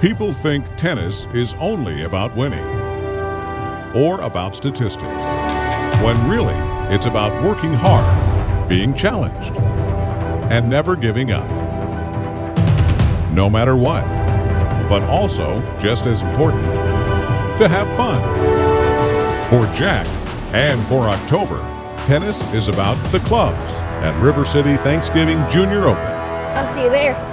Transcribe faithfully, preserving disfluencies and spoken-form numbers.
People think tennis is only about winning or about statistics, when really it's about working hard, being challenged, and never giving up. No matter what, but also, just as important, to have fun. For Jack and for October, tennis is about the clubs at River City Thanksgiving Junior Open. I'll see you there.